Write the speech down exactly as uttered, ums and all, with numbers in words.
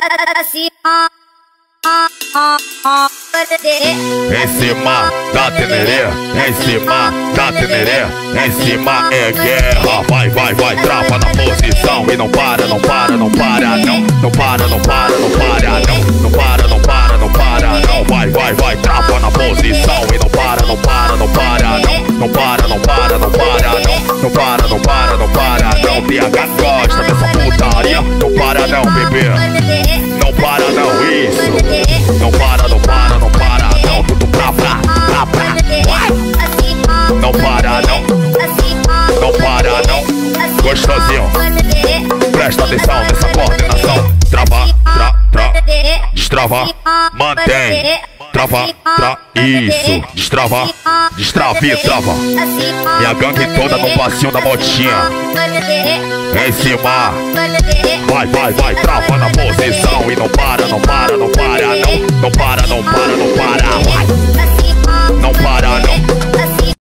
assim, ó, ó, ó, ó. Em cima da tenerê, em cima da tenerê, em cima é guerra. Vai, vai, vai, trava na posição e não para, não para, não para, não. Não para, não para, não para, não. Não para, não para, não para, não. Vai, vai, vai, trava na posição e não para, não para, não para, não. Não para, não para, não para, não. Não para, não para, não para, não. P H gosta dessa putaria. Não para não, bebê. Não para não, isso. Não para, não para, não para, não. Tudo pra pra, pra pra. Não para não. Não para não. Gostosinho. Presta atenção nessa coordenação. Trava, tra, tra. Destrava, mantém. Trava, tra, isso. Destrava, destrava e trava. E a gangue toda no passinho da motinha. Em cima. Vai, vai, vai, trava na posição e não para, não para, não para, não. Não para, não para, não para.